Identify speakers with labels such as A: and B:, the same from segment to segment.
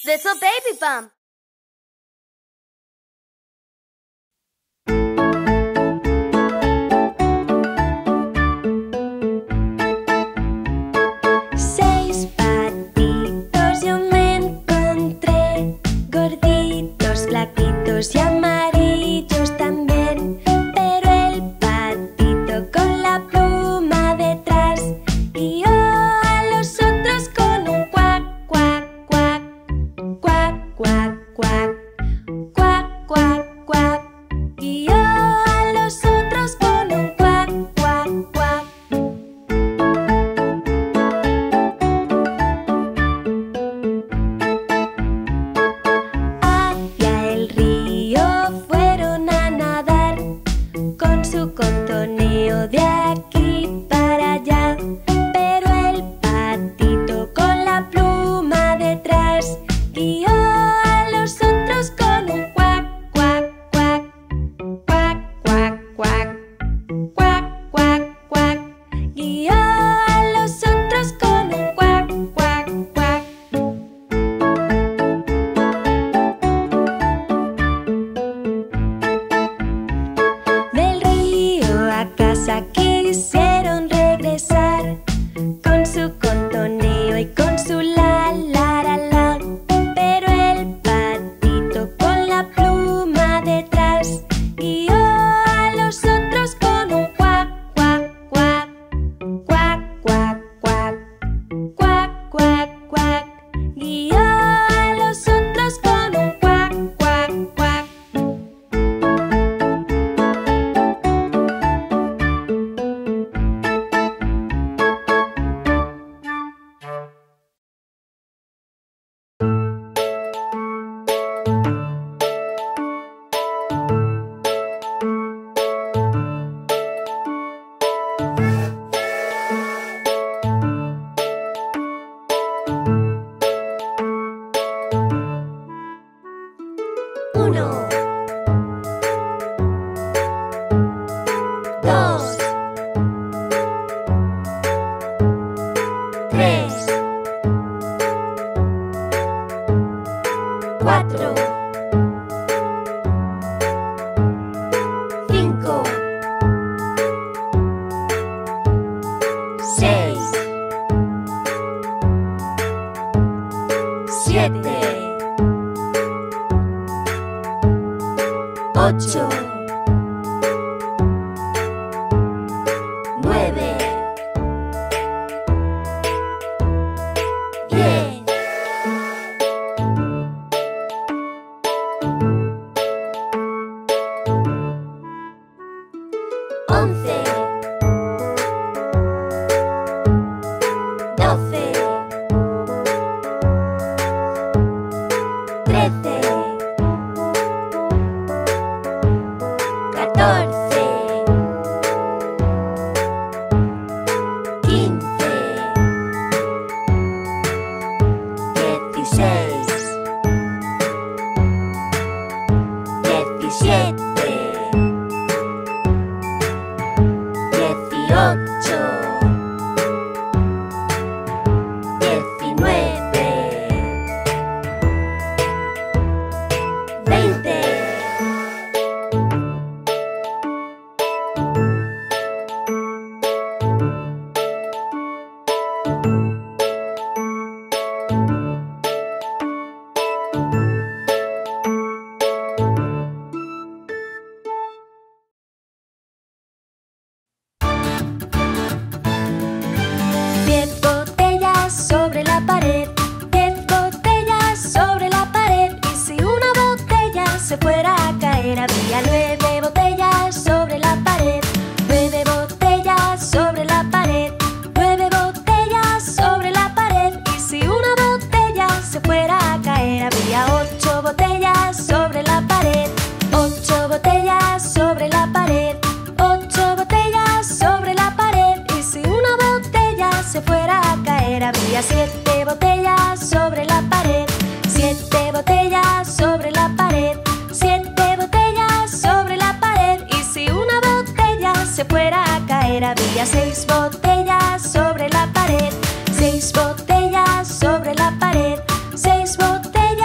A: Little baby bump.
B: Seis patitos yo me encontré, gorditos, flaquitos y amarillos también. Pero el patito con la pluma detrás guió a los otros con un cuac, cuac, cuac, cuac, cuac, cuac, cuac, cuac, cuac. Guió a los otros con un cuac, cuac, cuac. Hacia el río fueron a nadar con su contoneo de aquí para allá. Pero el patito con la pluma detrás guió a los otros con un cuac, cuac, cuac, cuac, cuac, cuac, cuac, cuac, cuac. Guió a los otros con un cuac, cuac, cuac. Del río a casa quisieron regresar con su contoneo y con su la, la, la, la. Pero el patito con la pluma detrás guió a los otros con un cuac, cuac, cuac, cuac, cuac, cuac, cuac, cuac, cuac. Guió a los otros con un cuac, cuac, cuac. Uno, dos, tres, cuatro, cinco, seis, siete, ocho, nueve, 10, 11, 12, 13, 14, 15, 16, 17, 18, 19, 20. Diez botellas sobre la pared, 10 botellas sobre la pared. Y si una botella se fuera a caer, habría 9 botellas sobre la pared. 9 botellas sobre la pared, 9 botellas sobre la pared. Y si una botella se fuera a caer, habría 8 botellas sobre la pared. 8 botellas sobre la pared, 8 botellas sobre la pared. Y si una botella se fuera a caer, habría 7 botellas sobre la pared. 7 botellas sobre la pared, 7 botellas sobre la pared. Y si una botella se fuera a caer, habría 6 botellas sobre la pared. 6 botellas sobre la pared, 6 botellas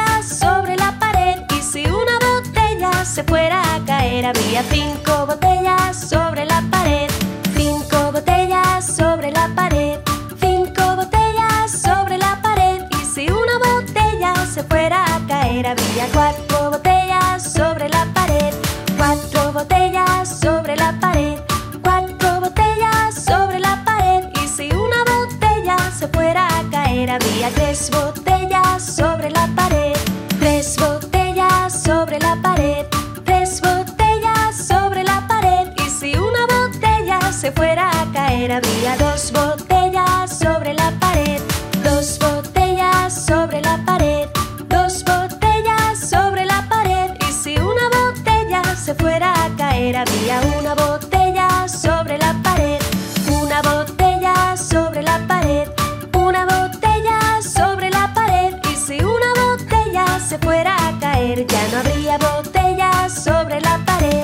B: Había 5 botellas sobre la pared, 5 botellas sobre la pared, 5 botellas sobre la pared. Y si una botella se fuera a caer, había 4 botellas sobre la pared, 4 botellas sobre la pared, 4 botellas sobre la pared. Y si una botella se fuera a caer, había 3 botellas sobre la pared, 3 botellas sobre la pared, 3 botellas sobre la pared. Y si una botella se fuera a caer, había 2 botellas sobre la pared, 2 botellas sobre la pared, 2 botellas sobre la pared. Y si una botella se fuera a caer, había una botella sobre la pared, una botella sobre la pared, una botella sobre la pared. Y si una botella se fuera a caer, ya no habría botellas sobre la pared.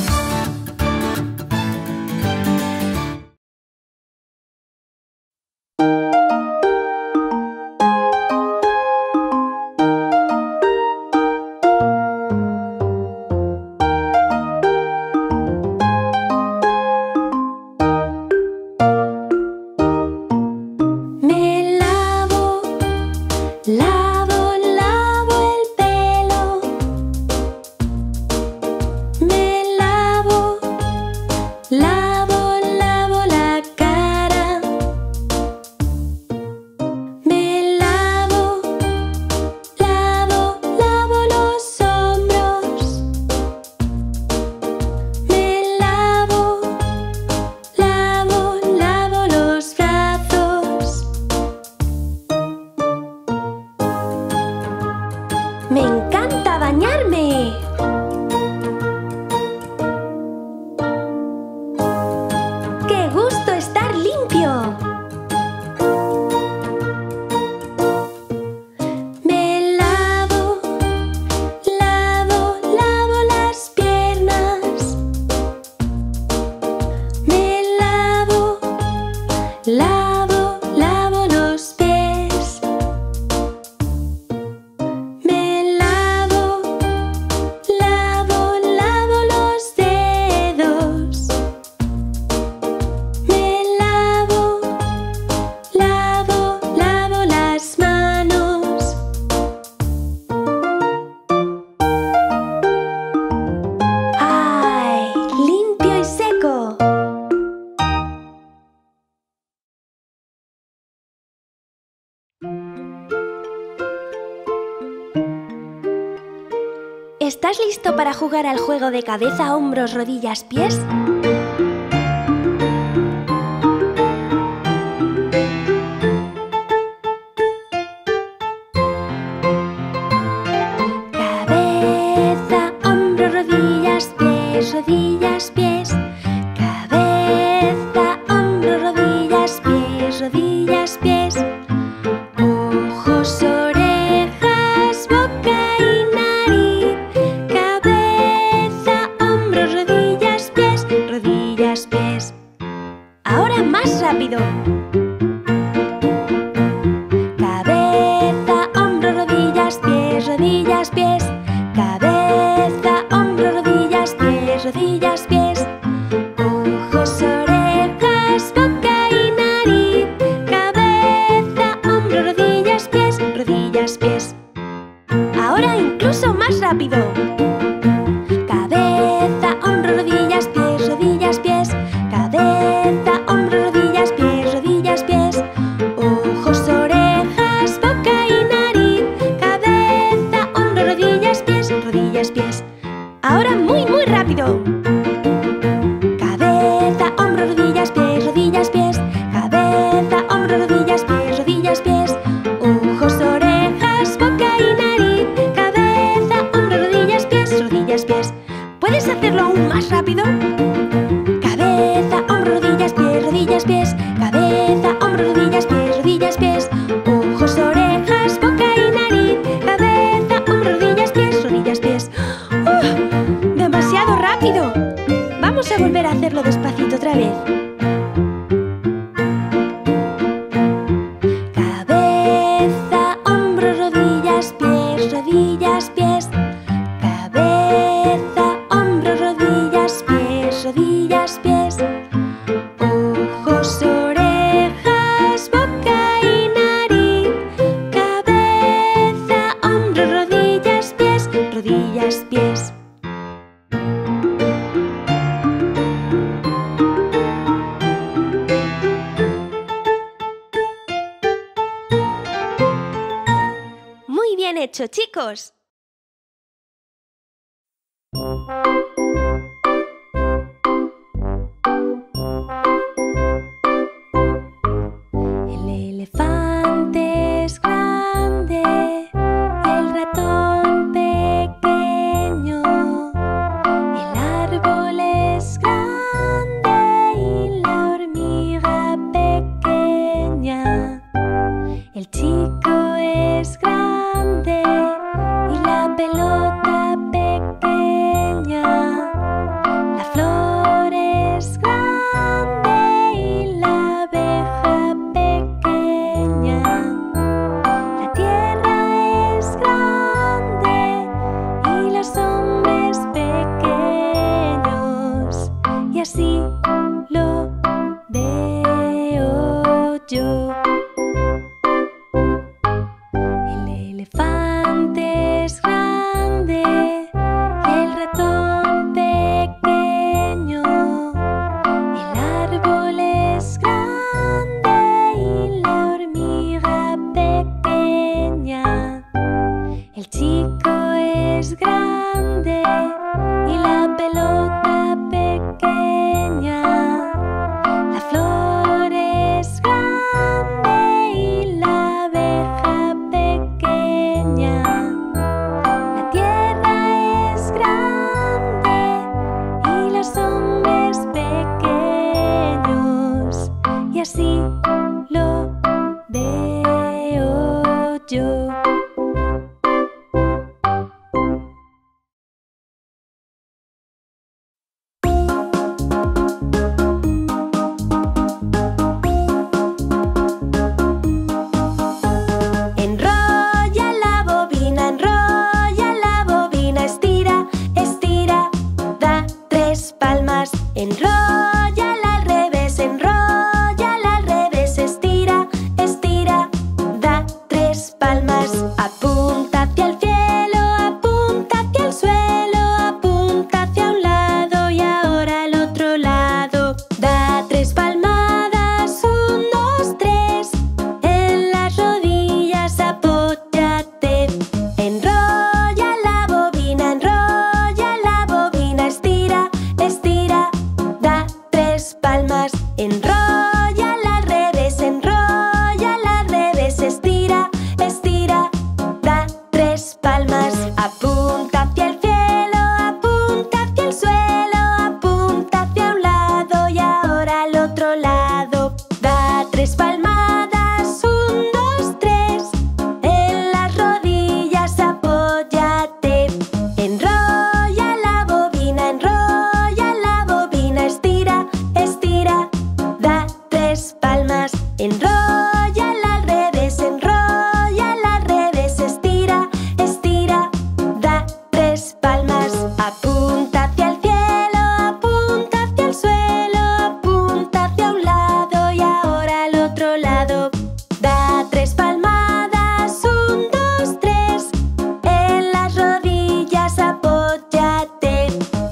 B: Me lavo, lavo, lavo el pelo. Me lavo, lavo, lavo la cara. Me lavo, lavo, lavo los hombros. Me lavo, lavo, lavo los brazos. Me encanta bañarme. ¡Qué gusto estar limpio! Me lavo, lavo, lavo las piernas. Me lavo, lavo, lavo los pies. Me lavo, lavo, lavo los dedos. Me lavo, lavo, lavo las manos. ¡Ay! Limpio y seco. ¿Estás listo para jugar al juego de cabeza, hombros, rodillas, pies? Cabeza, hombros, rodillas, pies, rodillas, pies. Cabeza, hombros, rodillas, pies, rodillas, pies. Ojos, orejas, boca y nariz. Cabeza, hombros, rodillas, pies, rodillas, pies. Ahora más rápido. Cabeza, hombros, rodillas, pies, rodillas, pies. Cabeza, hombros, rodillas, pies, rodillas, pies. Ojos, orejas, boca y nariz. Cabeza, hombros, rodillas, pies, rodillas. bien hecho, chicos! El elefante es grande y el ratón pequeño. El árbol es grande y la hormiga pequeña. El chico es grande y la pelota pequeña. La flor es grande y la abeja pequeña. La tierra es grande y los hombres pequeños. Y así lo veo yo. El elefante es grande y el ratón pequeño. El árbol es grande y la hormiga pequeña. El chico es grande y la pelota pequeña. La flor es grande y la abeja pequeña. La tierra es grande y los hombres pequeños. Y así lo veo yo. Enrolla la bobina, estira, estira, da 3 palmas. Enróllala al revés, estira, estira, da 3 palmas. Apunta hacia el cielo, apunta hacia el suelo, apunta hacia un lado y ahora al otro lado. Da 3 palmadas, 1, 2, 3, en las rodillas apóyate. Enrolla la bobina, estira, estira, da 3 palmas. Enróllala al revés, estira, estira, da 3 palmas. Apunta hacia el cielo, apunta hacia el suelo, apunta hacia un lado y ahora al otro lado. Da 3 palmadas, 1, 2, 3, en las rodillas apóyate. Enrolla la bobina, estira, estira, da 3 palmas. Enróllala al revés, estira, estira, da 3 palmas. Apunta hacia el cielo, apunta hacia el suelo, apunta hacia un lado y ahora al otro lado. Da 3 palmadas, 1, 2, 3, en las rodillas apóyate.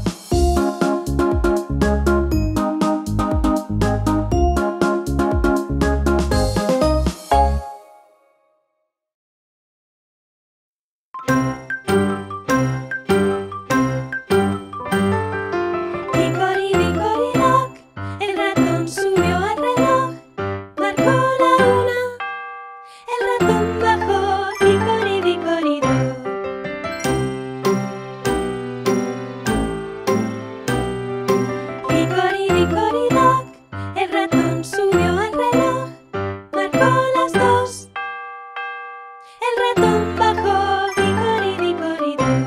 B: Hickory-dickory-dock, el ratón subió al reloj, marcó la 1, el ratón bajó. Hickory-dickory-dock. Hickory-dickory-dock, el ratón subió al reloj, marcó las 2, el ratón bajó. Hickory-dickory-dock.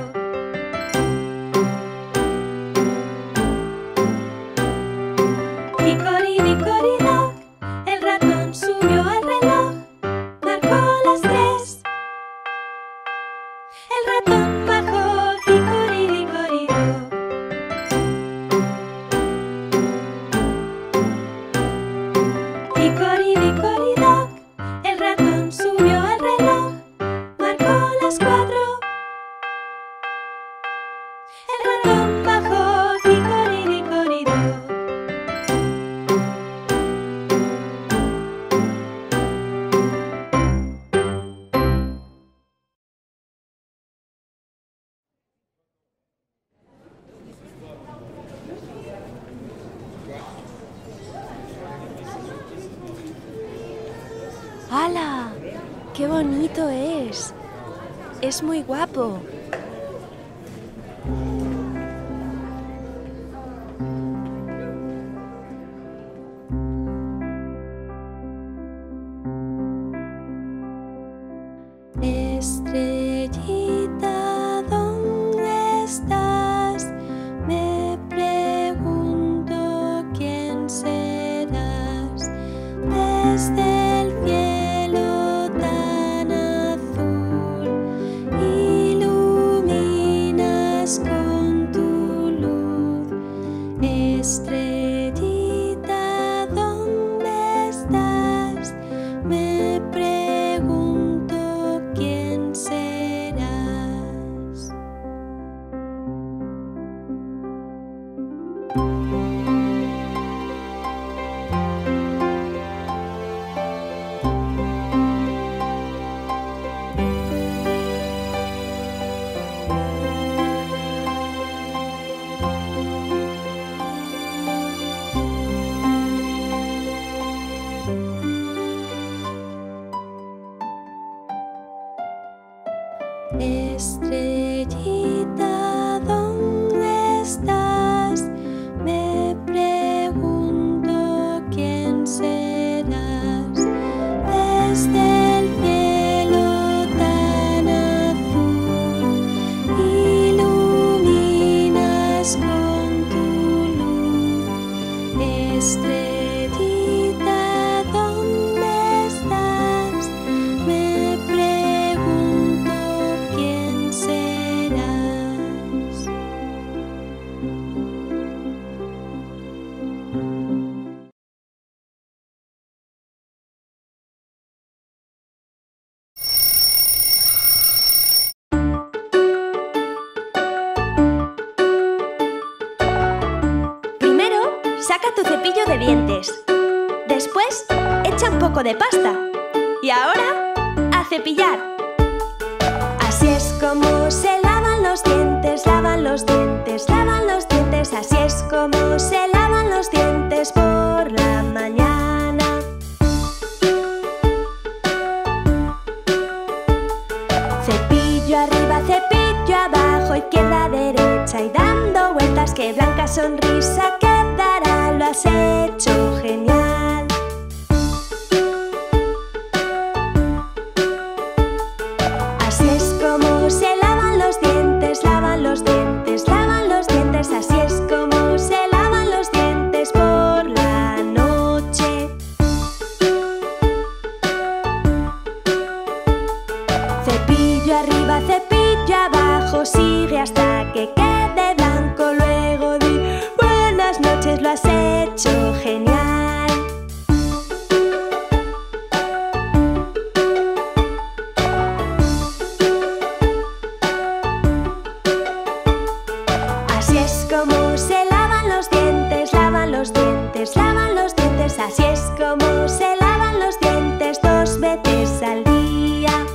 B: Hickory-dickory-dock, el ratón subió al reloj, marcó las 3, el ratón bajó. Hickory-dickory-dock. Hickory-dickory-dock, el ratón subió al reloj, marcó las 4, el ratón bajó. Hickory-dickory-dock. bonito es! Es muy guapo. Estrellita, ¿dónde estás? Me pregunto quién serás. Desde el cielo tan azul, iluminas con tu luz. Estrellita, ¿dónde estás? Me pregunto quién serás. Estrellita, ¿dónde estás? Me pregunto quién serás. Desde el cielo tan azul, iluminas con tu luz. Estrellita, ¿dónde estás? Me pregunto quién serás. Primero, saca tu cepillo de dientes. Después, echa un poco de pasta. Y ahora, a cepillar. Así es como se lavan los dientes, lavan los dientes, lavan los dientes. Así es como se lavan los dientes por la mañana. Cepillo arriba, cepillo abajo, izquierda, derecha y dando vueltas. Qué blanca sonrisa quedará, lo has hecho genial. Así es como se lavan los dientes, lavan los dientes, lavan los dientes. Así es como se lavan los dientes por la noche. Cepillo arriba, cepillo abajo, sigue hasta que quede blanco. Luego di buenas noches, lo has hecho genial. Así es como se lavan los dientes, lavan los dientes, lavan los dientes. Así es como se lavan los dientes 2 veces al día.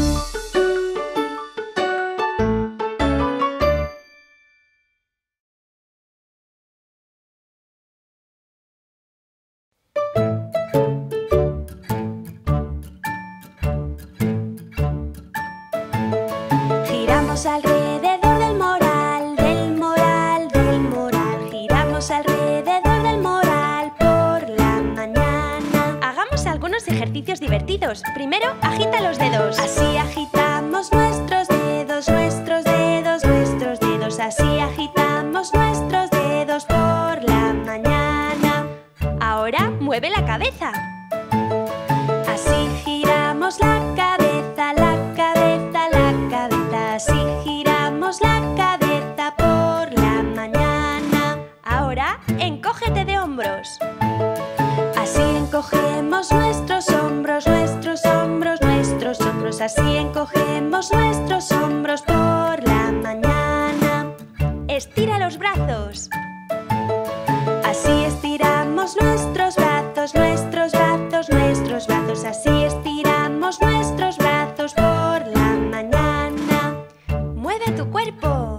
B: Giramos alrededor del moral, del moral, del moral. Giramos alrededor del moral por la mañana. Hagamos algunos ejercicios divertidos. Primero, agita los dedos. Así agitamos nuestros dedos, nuestros dedos, nuestros dedos. Así agitamos nuestros dedos por la mañana. Ahora, mueve la cabeza. Así giramos la cabeza, la cabeza, la cabeza. Así giramos la cabeza por la mañana. Ahora, encógete de hombros. Así encogemos nuestros hombros, nuestros hombros, nuestros hombros. Así encogemos nuestros hombros por la mañana. Estira los brazos. Así estiramos nuestros brazos, nuestros brazos, nuestros brazos. Así estiramos nuestros brazos por la mañana. Mueve tu cuerpo.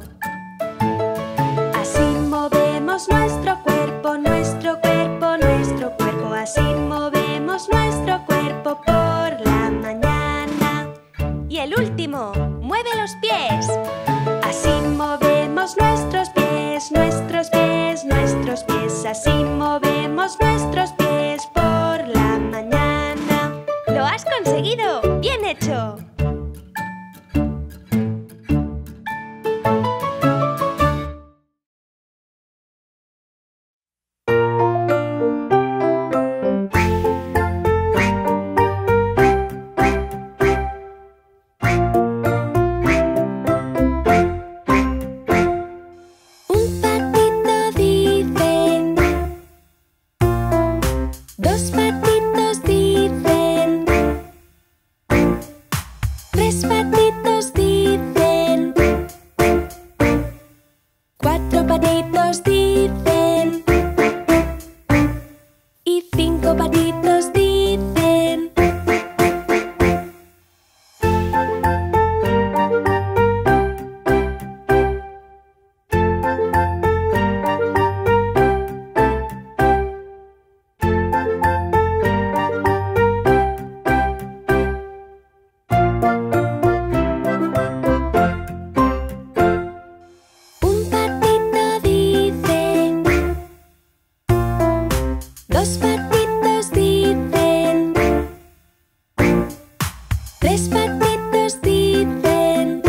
B: Así movemos nuestro cuerpo, nuestro cuerpo, nuestro cuerpo. Así movemos nuestro cuerpo por la mañana. último, mueve los pies. Así movemos nuestros pies, nuestros pies, nuestros pies. Así movemos nuestros pies por la mañana. ¡Lo has conseguido! ¡Bien hecho!
A: Dos patitos dicen, tres patitos dicen, cuatro patitos dicen y cinco patitos dicen. Dos patitos dicen, tres patitos dicen,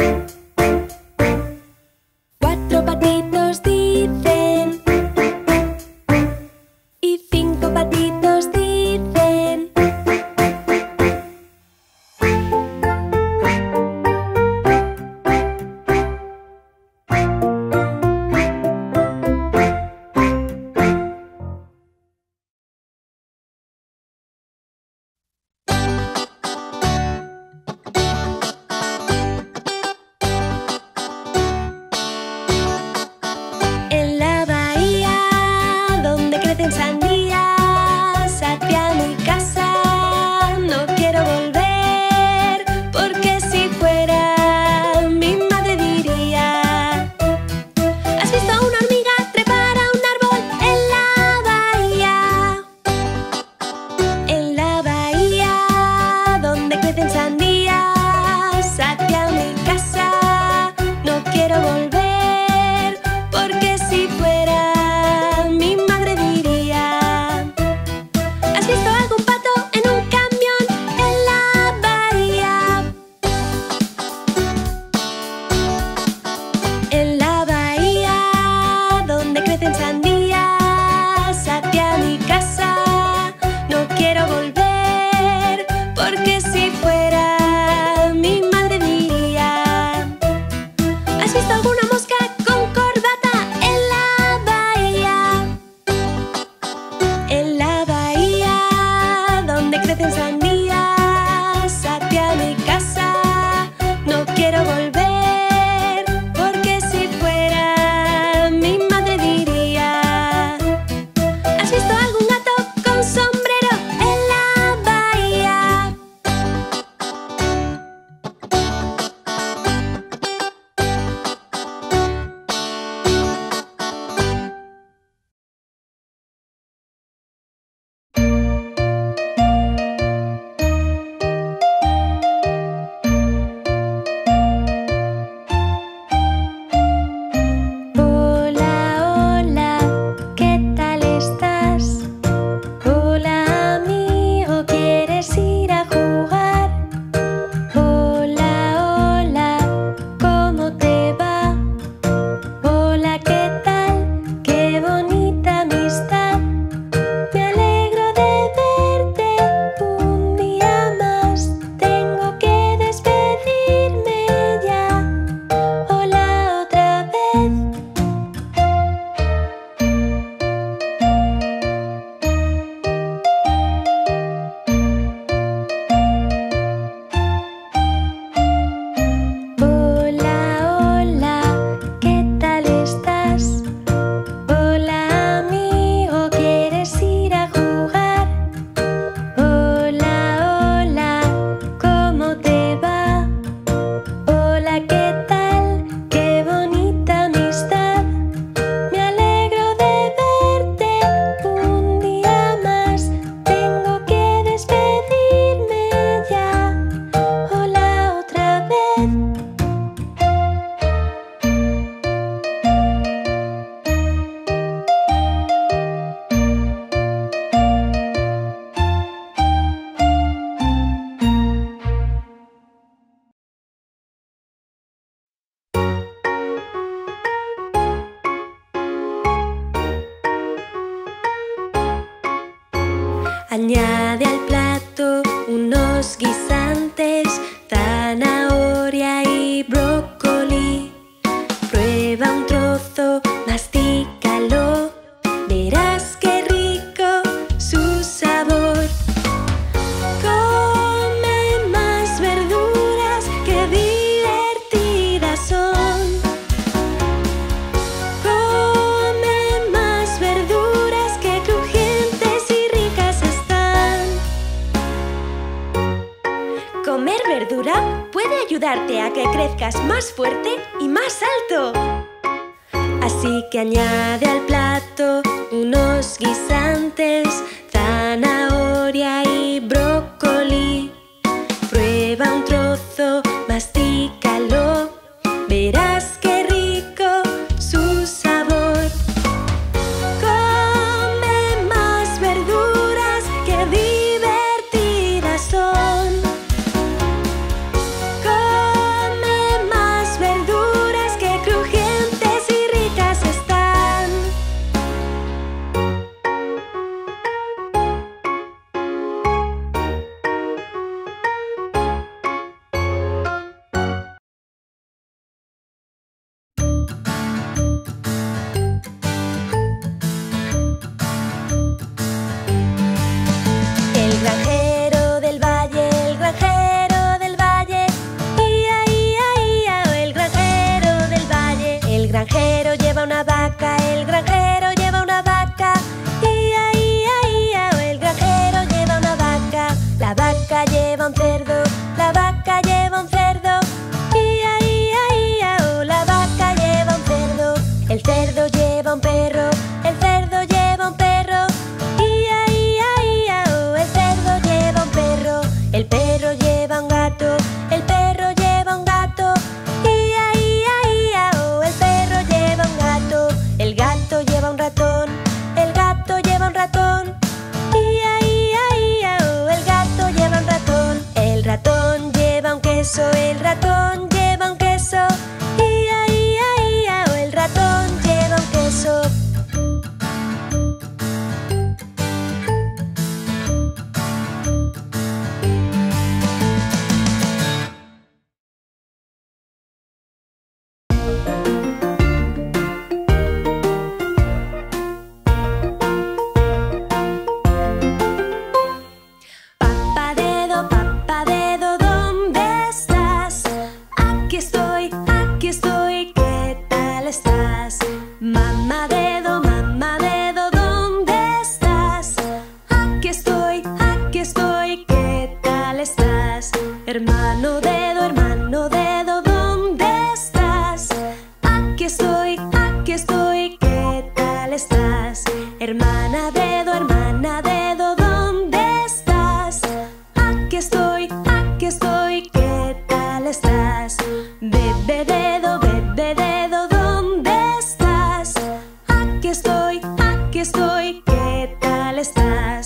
A: cuatro patitos dicen y cinco patitos dicen. En la bahía donde crecen sandías, hacia mi casa no quiero volver, porque si fuera mi madre diría: ¿has visto a una hormiga trepar a un árbol en la bahía? En la bahía donde crecen sandías, hacia mi casa no quiero volver, porque si fuera mi madre diría: ¿has visto algún pato en un camión en la bahía? En la bahía donde crecen sandías, hacia mi casa no quiero volver, porque si fuera mi madre diría: ¿has visto alguna mosca con corbata en la bahía? En la bahía donde crecen sandías, hacia mi casa no quiero volver, porque si fuera mi madre diría: ¿has visto algún gato con sombrero en la bahía? Añade al plato unos guisantes, zanahoria y brócoli. Prueba un trozo, mastícalo, verás qué rico su sabor. Come más verduras, qué divertidas son. Come más verduras, qué crujientes y ricas están. Comer verdura puede ayudarte a que crezcas más fuerte y más alto. Así que añade al plato unos guisantes, zanahoria y brócoli. Prueba un trozo, mastícalo, verás qué rico su sabor. Come más verduras, qué divertidas son. Come más verduras, qué crujientes y ricas están. El granjero del valle, el granjero del valle. Ia, ia, ia, el granjero del valle. El granjero lleva una vaca, el granjero lleva una vaca. Ia, ia, ia, el granjero lleva una vaca. La vaca lleva un cerdo, la vaca lleva un cerdo. Ia, ia, ia, la vaca lleva un cerdo. El cerdo lleva un perro, el cerdo lleva un perro. Ia, ia, ia, el cerdo lleva un perro. El perro lleva un gato, el perro lleva un gato. Ia, ia, ia, el perro lleva un gato. El gato lleva un ratón, el gato lleva un ratón. Ia, ia, ia, el gato lleva un ratón. El ratón lleva un queso, el ratón lleva un queso. Ia, ia, ia, el ratón lleva un queso. Papá dedo, ¿dónde estás? Aquí estoy, ¿qué tal estás? Mamá dedo, ¿dónde estás? Aquí estoy, ¿qué tal estás? Hermano dedo, ¿dónde estás? Aquí estoy, ¿qué tal estás? Hermana dedo, ¿dónde estás? Aquí estoy, ¿qué tal estás? Bebé dedo, ¿dónde estás? Aquí estoy, ¿qué tal estás?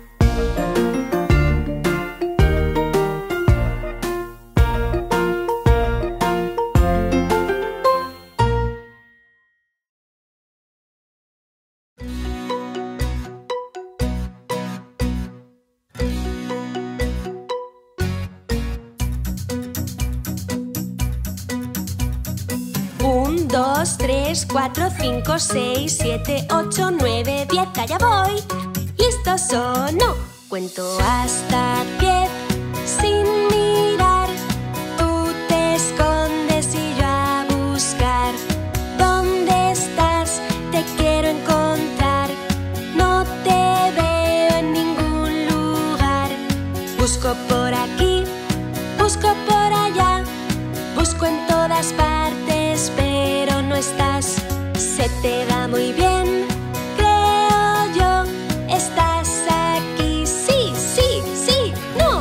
A: Un, dos, tres, cuatro, cinco, seis, siete, ocho, nueve, 10. Allá voy. ¿Listos o no? Cuento hasta 10 sin mirar. Tú te escondes y yo a buscar. ¿Dónde estás? Te quiero encontrar. No te veo en ningún lugar. Busco por aquí, busco por allá. Busco en todas partes, pero no estás. Se te da muy bien, creo yo. Estás aquí, sí, sí, sí, no.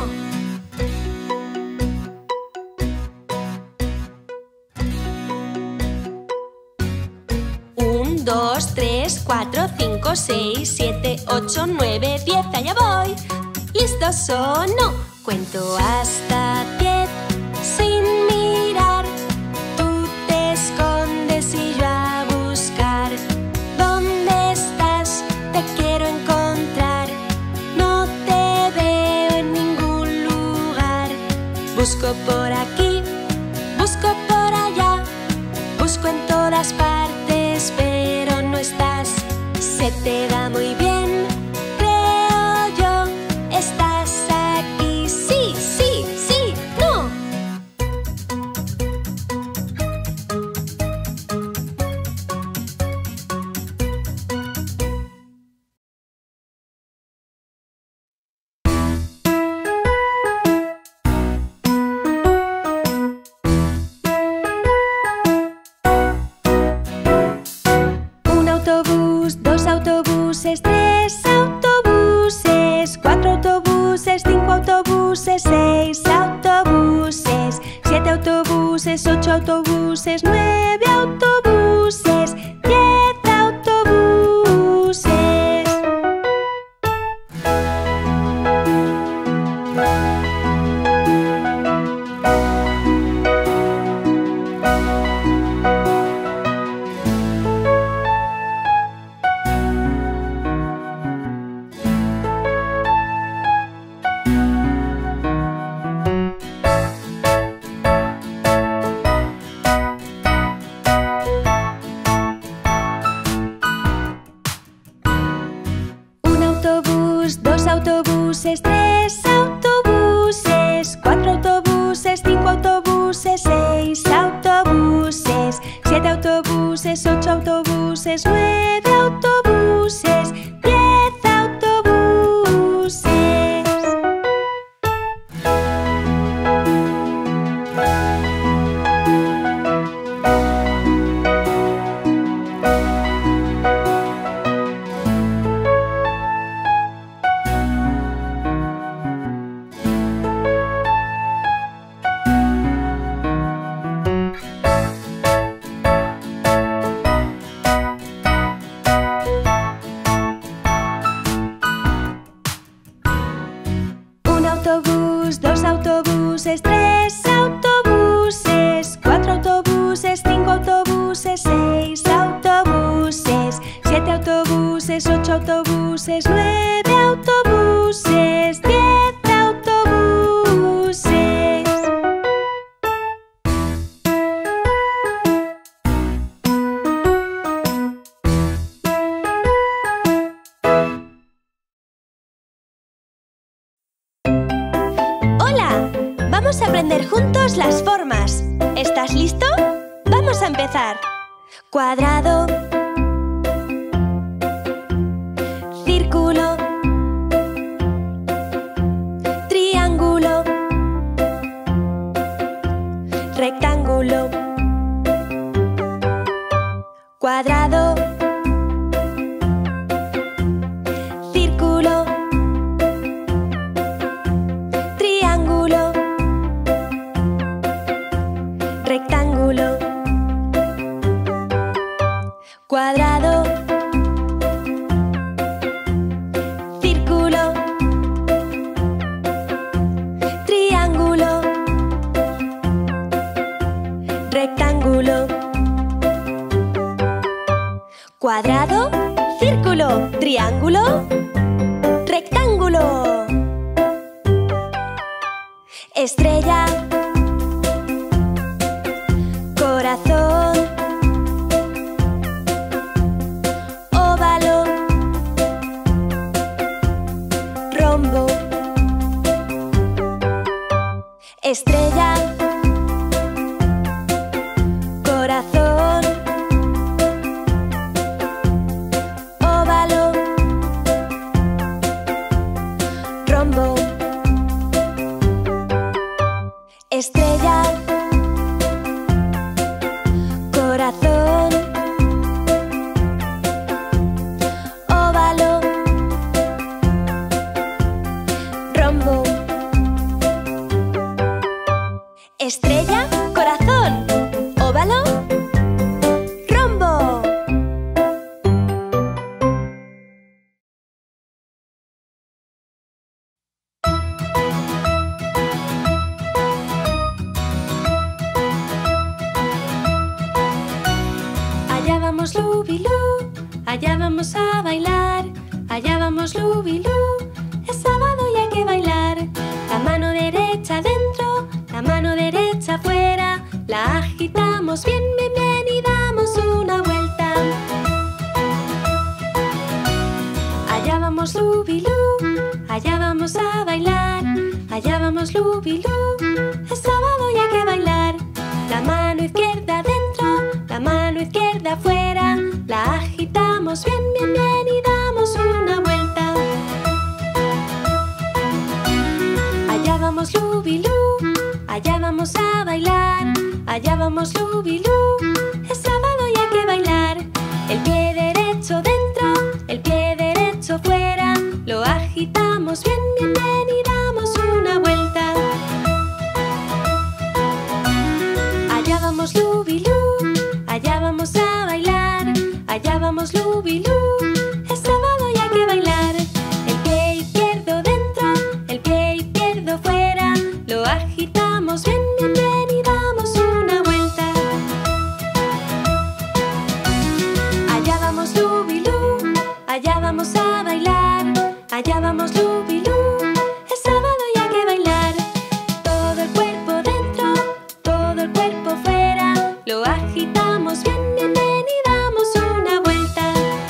A: Un, dos, tres, cuatro, cinco, seis, siete, ocho, nueve, 10. Allá voy. ¿Listos o no? Cuento hasta 10 sin mirar. Tú te escondes y yo a buscar. ¿Dónde estás? Te quiero encontrar. No autobuses, 8 autobuses, 9 autobuses, 10 autobuses. Autobuses, 3 autobuses, 4 autobuses, 5 autobuses, 6 autobuses, 7 autobuses, 8 autobuses, 9 autobuses, 10 autobuses. Autobús, 2 autobuses, 3 autobuses, 4 autobuses, 5 autobuses, 6 autobuses, 7 autobuses, 8 autobuses, 9 autobuses, 10 autobuses. Vamos a aprender juntos las formas. ¿Estás listo? Vamos a empezar. Cuadrado, círculo, triángulo, rectángulo, cuadrado, círculo, triángulo, rectángulo, cuadrado, círculo, triángulo, rectángulo, cuadrado, círculo, triángulo, rectángulo, estrella, corazón, óvalo, rombo, estrella, corazón, óvalo, rombo, estrella, corazón, óvalo, rombo, estrella, corazón, óvalo, rombo. Allá vamos Lubilú, allá vamos a bailar. Allá vamos Lubilú, es sábado y hay que bailar. La mano derecha dentro, la mano derecha fuera. La agitamos bien, bien, bien y damos una vuelta. Allá vamos Lubilú, allá vamos a bailar. Allá vamos Lubilú, es sábado y hay que bailar. La mano izquierda dentro, la mano izquierda fuera. La agitamos bien, bien, bien y damos una vuelta. Allá vamos Lubilú, allá vamos a bailar. Allá vamos Lubilú, es sábado y hay que bailar. El pie derecho dentro, el pie derecho fuera. Lo agitamos bien, bien, bien y damos una vuelta. Allá
B: Allá vamos Lubilú, allá vamos a bailar. Allá vamos Lubilú, es sábado y hay que bailar. El pie izquierdo dentro, el pie izquierdo fuera. Lo agitamos bien, bien, bien y damos una vuelta. Allá vamos Lubilú, allá vamos a bailar. Allá vamos Lubilú, es sábado y hay que bailar. Todo el cuerpo dentro, todo el cuerpo fuera. Lo agitamos bien, bien, bien y damos una vuelta.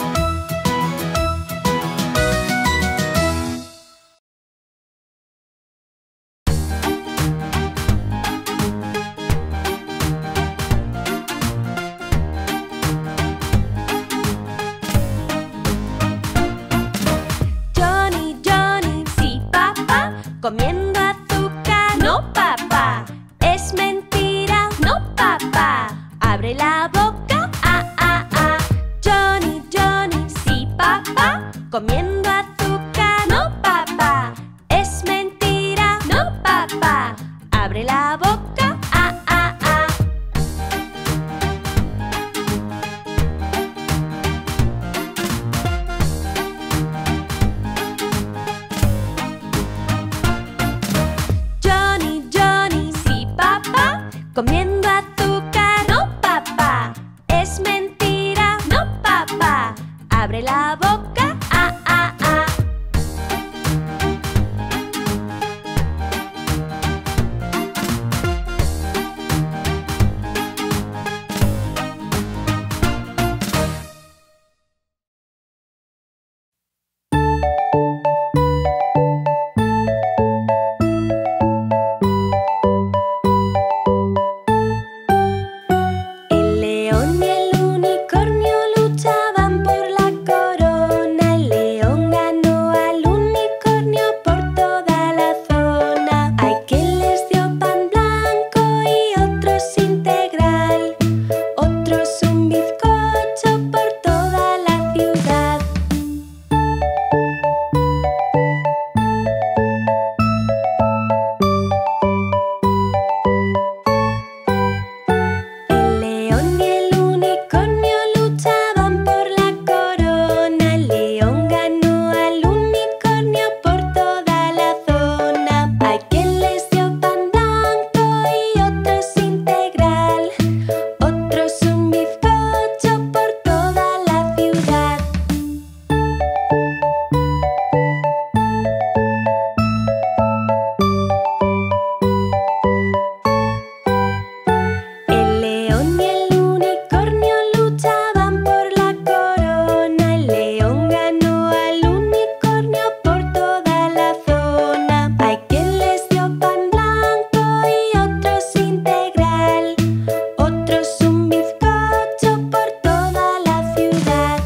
B: Johnny, Johnny, sí papá, comiendo azúcar. No papá, es mentira. No papá, abre la boca. Ah, ah, ah. Johnny, Johnny, sí papá, comiendo azúcar. No papá, es mentira. No papá, abre la boca. Ah, ah, ah. Johnny, Johnny, sí papá, comiendo azúcar. No papá, es mentira. No papá, abre la boca. Ah, ah, ah. El león y el unicornio luchaban por la corona. El león ganó al unicornio por toda la zona. Hay quien les dio pan blanco y otros integral. Otros un bizcocho por toda la ciudad. El león y el unicornio luchaban por la corona. El león ganó al unicornio por toda la zona. Hay quien les dio pan blanco y otros integral. Otros un bizcocho por toda la ciudad. El león y el unicornio luchaban por la corona. El león ganó al unicornio por toda la zona. Hay quien les dio pan blanco y otros integral. Otros un bizcocho por toda la ciudad.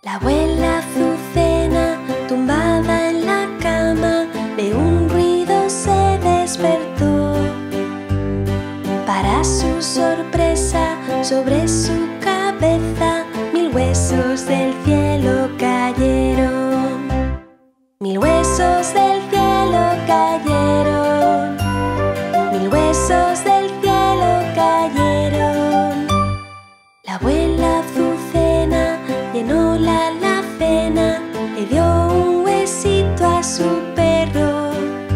B: La abuela Azucena, tumbada en la cama, de un ruido se despertó. Para su sorpresa, sobre su cabeza, 1000 huesos del cielo cayeron. 1000 huesos del cielo cayeron. 1000 huesos del cielo cayeron. La abuela Azucena llenó la alacena, le dio un huesito a su perro.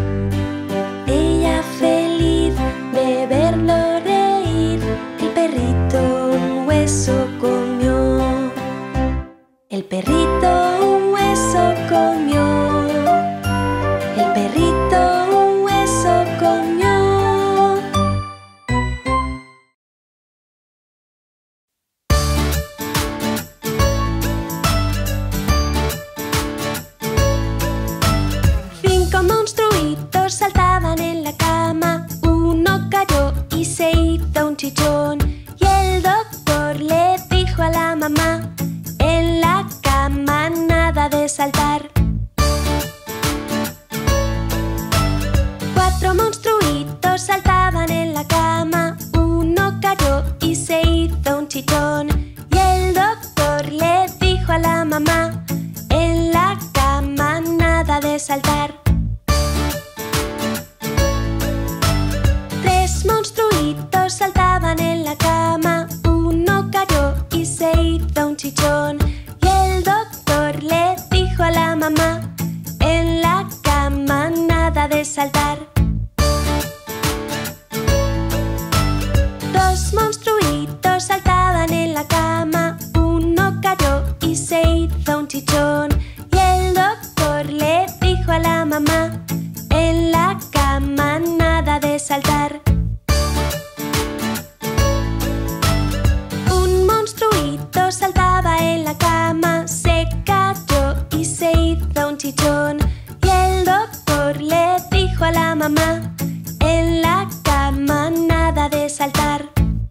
B: Ella feliz de verlo reír, el perrito un hueso comió. El perrito un hueso comió. El perrito un hueso comió. Monstruitos saltaban en la cama, uno cayó y se hizo un chichón. Y el doctor le dijo a la mamá, en la cama nada de saltar. 4 monstruitos saltaban en la cama, uno cayó y se hizo un chichón. Y el doctor le dijo a la mamá, en la cama nada de saltar. 3 monstruitos saltaban en la cama, uno cayó y se hizo un chichón. Y el doctor le dijo a la mamá, en la cama nada de saltar. 2 monstruitos saltaban en la cama, uno cayó y se hizo un chichón. Y el doctor le dijo a la mamá, en la cama nada de saltar. Un monstruito saltaba en la cama, se cayó y se hizo un chichón. Y el doctor le dijo a la mamá, en la cama nada de saltar.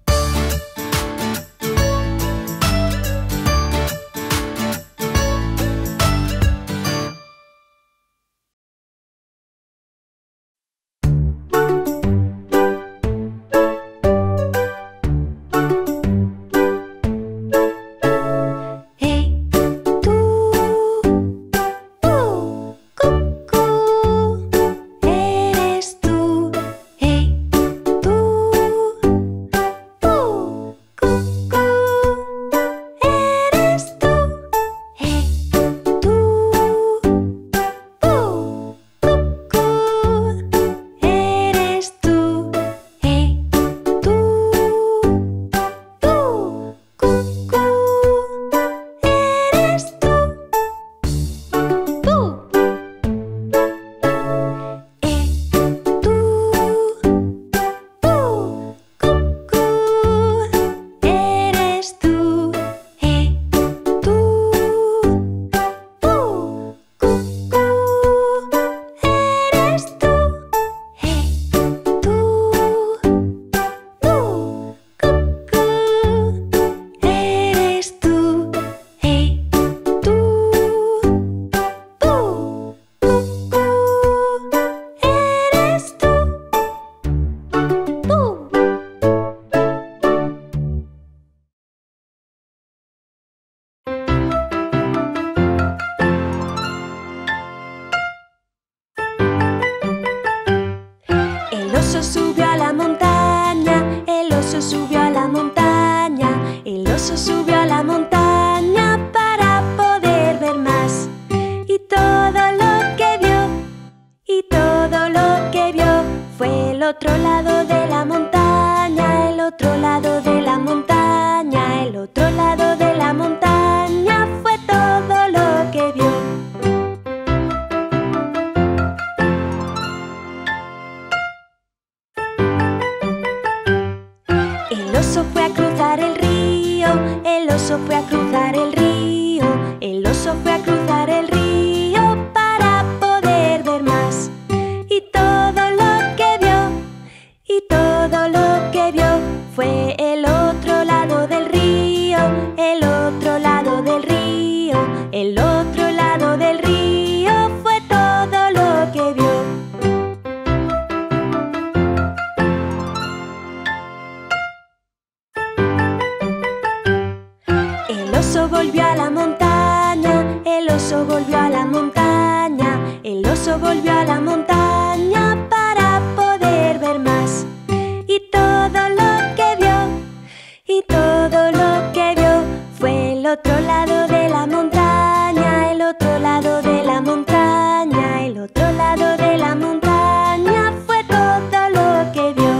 B: otro lado de la montaña, el otro lado de la montaña, el otro lado de la montaña fue todo lo que vio. El oso fue a cruzar el río, el oso fue a cruzar el río, el oso fue a cruzar el río para poder ver más. Y todo lo que vio,
A: oso volvió a la montaña, el oso volvió a la montaña para poder ver más. Y todo lo que vio fue el otro lado de la montaña, el otro lado de la montaña, el otro lado de la montaña fue todo lo que vio.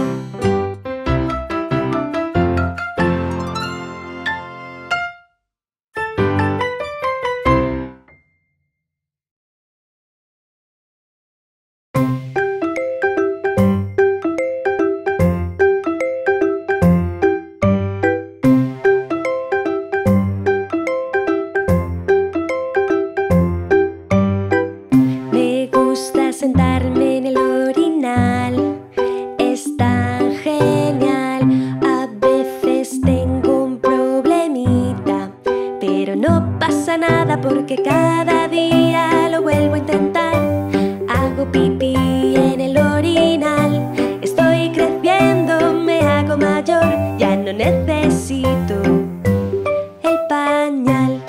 A: Sentarme en el orinal es tan genial. A veces tengo un problemita, pero no pasa nada porque cada día lo vuelvo a intentar. Hago pipí en el orinal, estoy creciendo, me hago mayor, ya no necesito el pañal.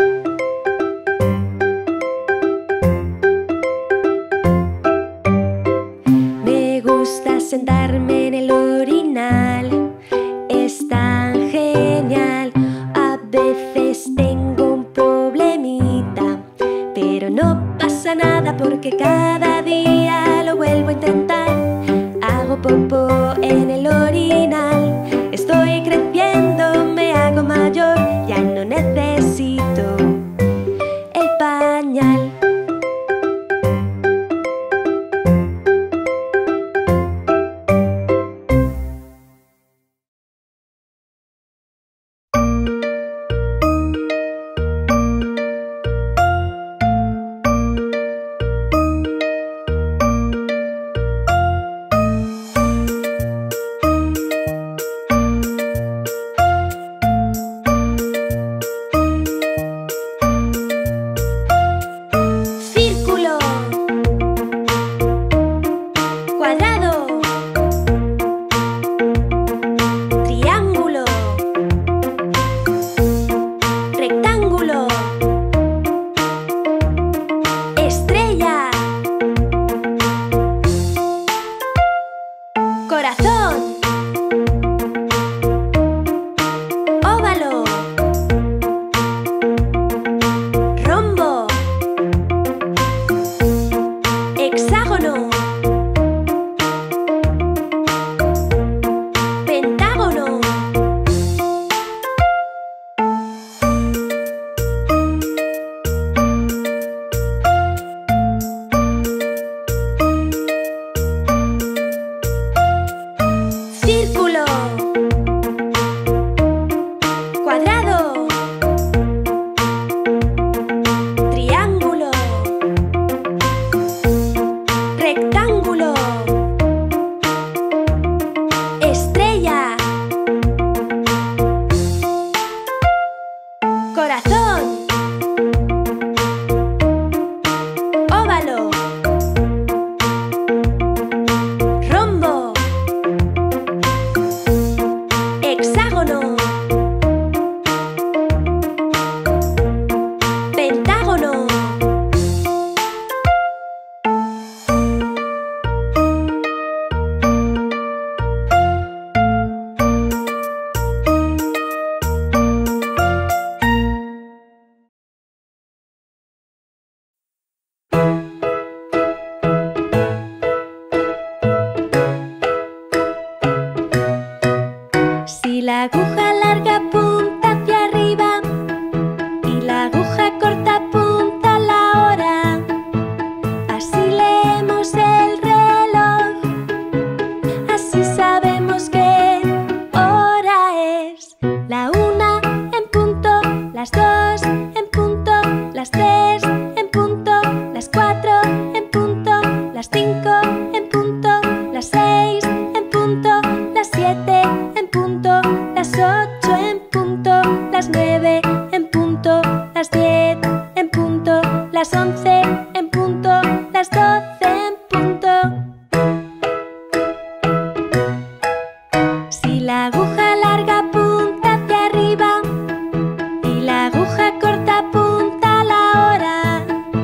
A: Sentarme en el orinal es tan genial. A veces tengo un problemita, pero no pasa nada porque cada día lo vuelvo a intentar. Hago popó en el orinal, estoy creciendo, me hago mayor, ya no necesito el pañal. Corazón, óvalo, rombo, hexágono, pentágono. Círculo, cuadrado, triángulo, rectángulo, estrella, corazón, óvalo, rombo, hexágono, pentágono. Si la aguja larga apunta hacia arriba y la aguja corta apunta a la hora, así leemos el reloj, así sabemos qué hora es. La 1 en punto, las 2 en punto, las 3 en punto, las 4 en punto, las 5 en punto, las 6 en punto, las 7 en punto, las 8 en punto, las 9 en punto, las 10 en punto, las 11 en punto, las 12 en punto. Si la aguja larga apunta hacia arriba y la aguja corta apunta a la hora,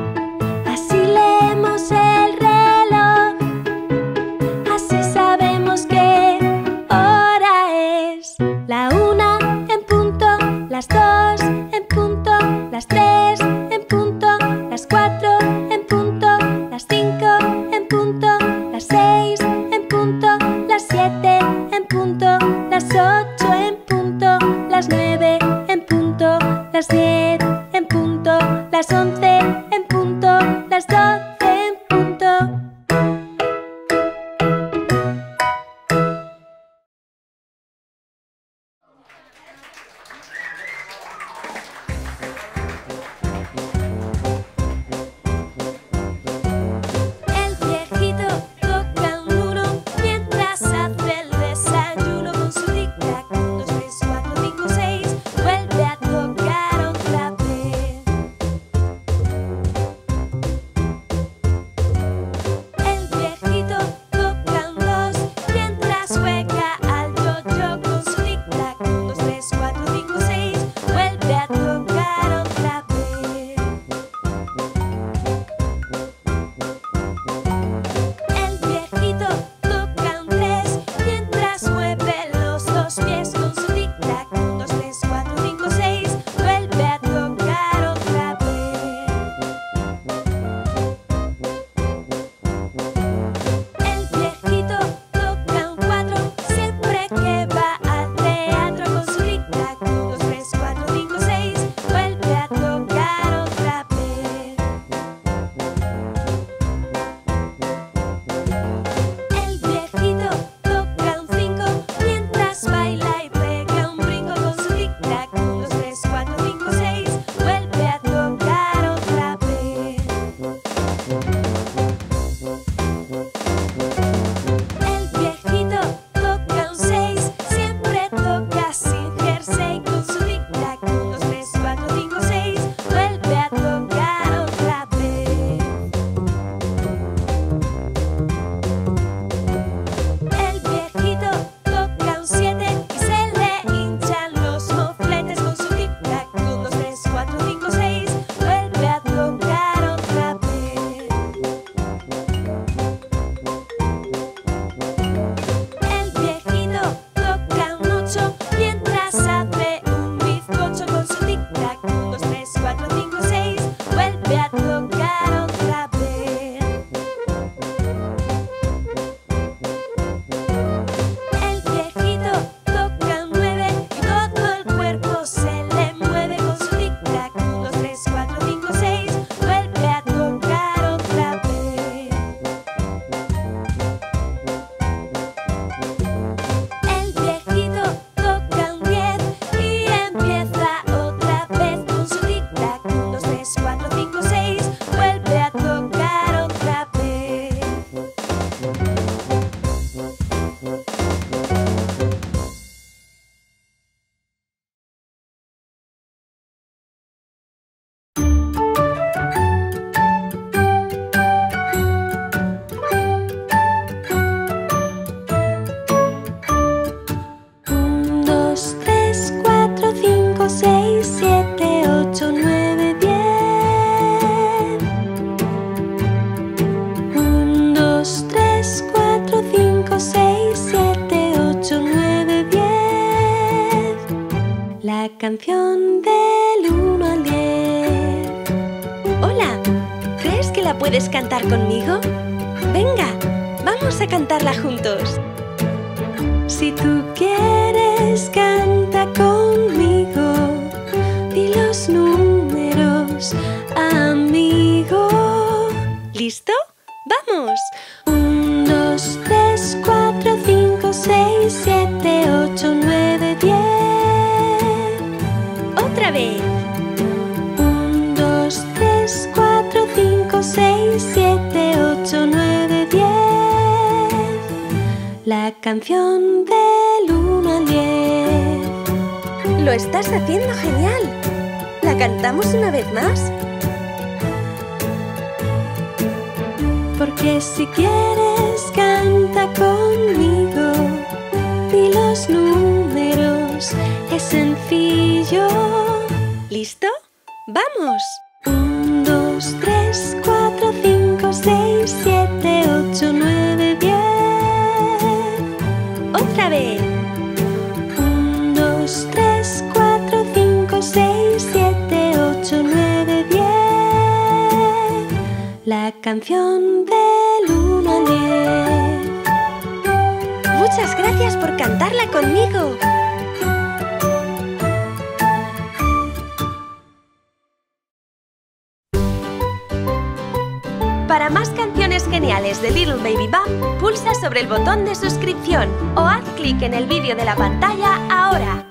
A: puedes cantar conmigo? Venga, vamos a cantarla juntos. Si tú quieres, canta conmigo. Di los números, amigo. ¿Listo? ¡Vamos! 1, 2, 3, 4, 5, 6, 7, 8, 9, 10. Otra vez. 1, 2, 3, 4, 5, 6, 7, 8, 9, 10. La canción del 1 al 10. Lo estás haciendo genial. ¿La cantamos una vez más? Porque si quieres, canta conmigo. Di los números, es sencillo. ¿Listo? ¡Vamos! 1, 2, 3, 4, 5, 6, 7, 8, 9, 10. Otra vez. 1, 2, 3, 4, 5, 6, 7, 8, 9, 10. La canción del 1 al 10. Muchas gracias por cantarla conmigo. Para más canciones geniales de Little Baby Bump, pulsa sobre el botón de suscripción o haz clic en el vídeo de la pantalla ahora.